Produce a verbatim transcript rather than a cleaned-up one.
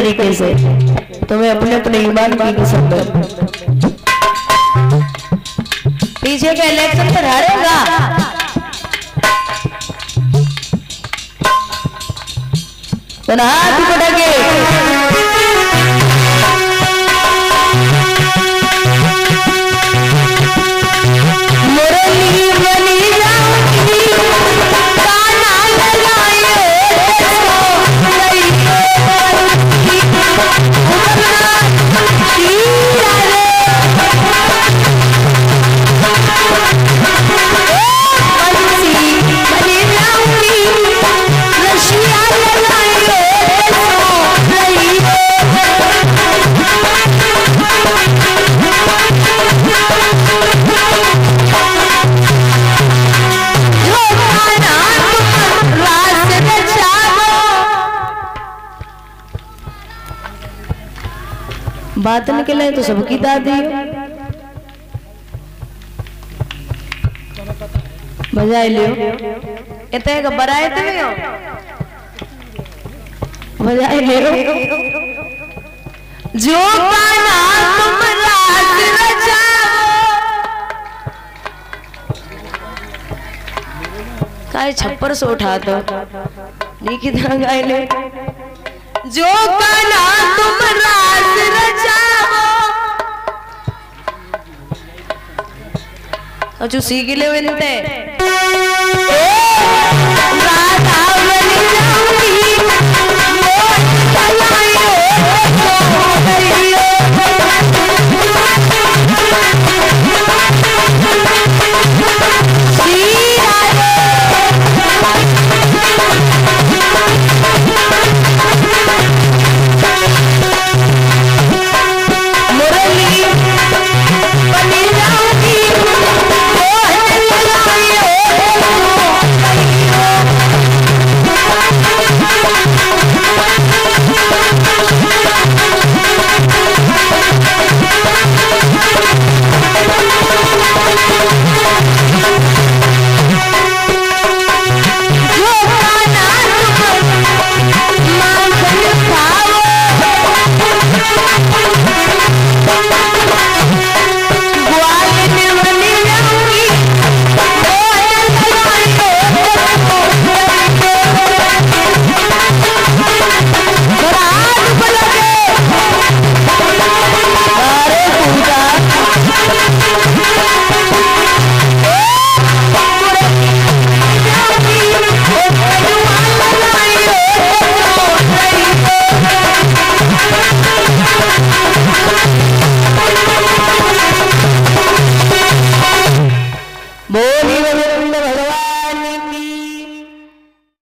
तरीके से, तुम्हें अपने अपने ईमान की कसम है। पीछे का इलेक्शन पर हारेगा, तो हाथ पटके बात निकले तो सबकी दादी बजाए लियो, इतने घबराए थे हो, बजाए लियो। जो गाना तुम रात रचाओ, काय छप्पर से उठा दो नी की तरह गाए ले। जो गाना तुम रात रचाओ, अचू सीख ले विनते राधा